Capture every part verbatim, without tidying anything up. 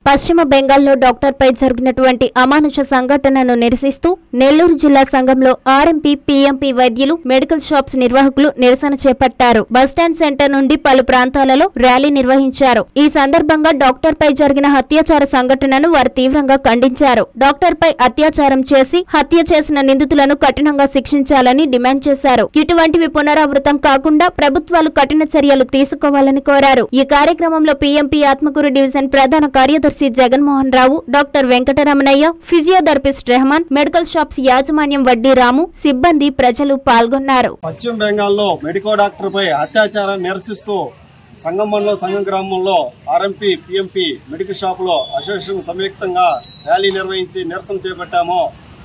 పశ్చిమ బెంగాల్లో డాక్టర్ పై జరిగినటువంటి అమానుష సంఘటనను నిరసిస్తూ నెల్లూరు జిల్లా సంఘంలో ఆర్ఎంపీ పీఎంపీ వైద్యులు మెడికల్ షాప్స్ నిర్వాహకులు నిరసన చేపట్టారు. బస్టాండ్ సెంటర్ నుండి పలు ప్రాంతాలలో ర్యాలీ నిర్వహించారు. ఈ సందర్భంగా డాక్టర్ పై జరిగిన హత్యాచార సంఘటనను వారు తీవ్రంగా ఖండించారు. డాక్టర్ పై అత్యాచారం చేసి హత్య చేసిన నిందితులను కఠినంగా శిక్షించాలని డిమాండ్ చేశారు. ఇటువంటివి పునరావృతం కాకుండా ప్రభుత్వాలు కఠిన చర్యలు తీసుకోవాలని కోరారు. ఈ కార్యక్రమంలో పీఎంపీ ఆత్మకూరు డివిజన్ ప్రధాన కార్యదర్శి Jaganmohan Rao, doctor Venkataramanaiah, physiotherapist Rehman, medical shops యాజమాన్యం వడ్డీ రాము, సిబ్బంది, ప్రజలు పాల్గొన్నారు. పశ్చిమ బెంగాల్లో మెడికో డాక్టర్ పై అత్యాచారం నిరసిస్తూ సంగం మండలం సంగం గ్రామంలో ఆర్ఎంపీ పీఎంపీ మెడికల్ షాప్ లో అసోసియేషన్ సంయుక్తంగా ర్యాలీ నిర్వహించి నిరసన చేపట్టాము.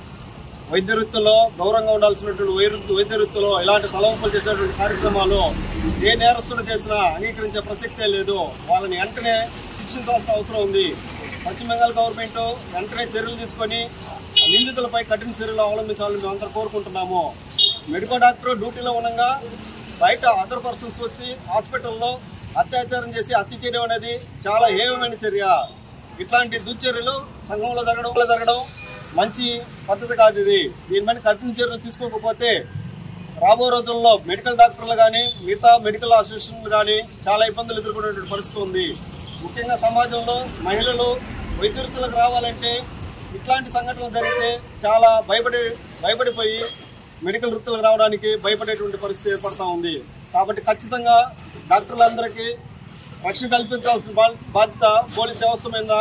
వైద్య వృత్తిలో గౌరవంగా ఉండాల్సినటువంటి వైద్య వృత్తిలో ఇలాంటి తలవంపులు చేసేటువంటి కార్యక్రమాలు ఏ నేరస్తులు చేసినా అంగీకరించే ప్రసక్తే లేదు. వాళ్ళని వెంటనే శిక్షించాల్సిన అవసరం ఉంది. పశ్చిమ బెంగాల్ గవర్నమెంట్ వెంటనే చర్యలు తీసుకొని నిందితులపై కఠిన చర్యలు అవలంబించాలని మేము అందరూ కోరుకుంటున్నాము. మెడికో డాక్టర్ డ్యూటీలో ఉండగా బయట అదర్ పర్సన్స్ వచ్చి హాస్పిటల్లో అత్యాచారం చేసి హత్య చేయడం అనేది చాలా హేయమైన చర్య. ఇట్లాంటి దుశ్చర్యలు సంఘంలో జరగడం జరగడం మంచి పద్ధతి కాదు. ఇది దీనిపైన కఠిన చర్యలు తీసుకోకపోతే రాబో రోజుల్లో మెడికల్ డాక్టర్లు కానీ మిగతా మెడికల్ అసోసియేషన్లు కానీ చాలా ఇబ్బందులు ఎదుర్కొనేటువంటి పరిస్థితి ఉంది. ముఖ్యంగా సమాజంలో మహిళలు వైద్య వృత్తులకు రావాలంటే ఇట్లాంటి సంఘటనలు జరిగితే చాలా భయపడి భయపడిపోయి మెడికల్ వృత్తులకు రావడానికి భయపడేటువంటి పరిస్థితి ఏర్పడుతూ ఉంది. కాబట్టి ఖచ్చితంగా డాక్టర్లందరికీ రక్షణ కల్పించాల్సిన బాధ్యత పోలీస్ వ్యవస్థ మీద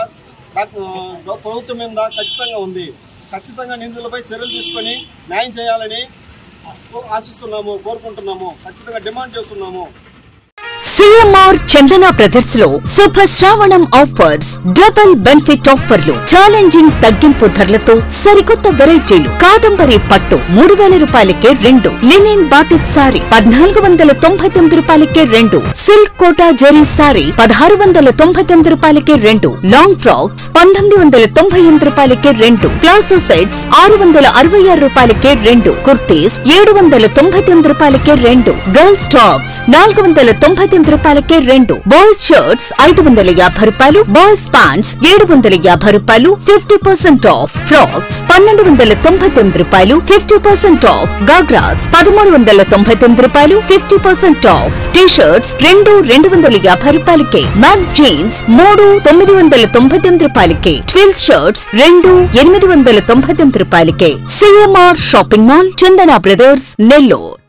ప్రభుత్వం మీద ఖచ్చితంగా ఉంది. ఖచ్చితంగా నిందితులపై చర్యలు తీసుకొని న్యాయం చేయాలని ఆశిస్తున్నాము, కోరుకుంటున్నాము, ఖచ్చితంగా డిమాండ్ చేస్తున్నాము. సిఎంఆర్ చందన బ్రదర్స్ లో శుభ శ్రావణం ఆఫర్స్, డబుల్ బెనిఫిట్ ఆఫర్లు, ఛాలెంజింగ్ తగ్గింపు ధరలతో సరికొత్త వెరైటీలు. కాదంబరి పట్టు మూడు వేల రూపాయలకే రెండు, లినిన్ బాటిక్ సారీ పద్నాలుగు వందల తొంభై తొమ్మిది రూపాయలకే రెండు, సిల్క్ కోటా జెరీ సారీ పదహారు వందల తొంభై తొమ్మిది రూపాయలకే రెండు, లాంగ్ ఫ్రాక్స్ పంతొమ్మిది వందల తొంభై ఎనిమిది రూపాయలకే రెండు, ప్లాజో సెట్స్ ఆరు వందల అరవై ఆరు రూపాయలకే రెండు, కుర్తీస్ ఏడు వందల తొంభై తొమ్మిది రూపాయలకే రెండు, గర్ల్స్ టాప్స్ నాలుగు వందల తొంభై తొమ్మిది రూపాయలకే రెండు, బాయ్స్ షర్ట్స్ ఐదు వందల యాభై రూపాయలు, బాయ్స్ ప్యాంట్స్ ఏడు వందల యాభై రూపాయలు, ఫిఫ్టీ పర్సెంట్ ఆఫ్, ఫ్రాక్స్ పన్నెండు వందల తొంభై తొమ్మిది రూపాయలు, ఫిఫ్టీ పర్సెంట్ ఆఫ్, గాగ్రాస్ పదమూడు వందల తొంభై తొమ్మిది రూపాయలు, fifty percent off, T shirts రెండు రెండు వందల యాభై రూపాయలకే, మ్యాన్స్ జీన్స్ మూడు తొమ్మిది వందల తొంభై తొమ్మిది రూపాయలకే, ట్విల్స్ షర్ట్స్ రెండు ఎనిమిది వందల తొంభై తొమ్మిది రూపాయలకే. CMR shopping mall, Chandana brothers, Nellore.